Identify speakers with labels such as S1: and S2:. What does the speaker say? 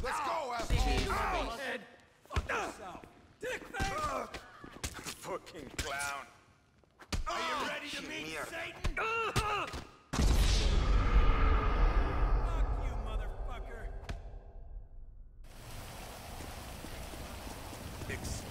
S1: Let's go, asshole!
S2: Head. Fuck yourself. Dickface!
S1: Fucking clown.
S2: Are you ready to meet
S1: Here.
S2: Satan? Fuck you, motherfucker.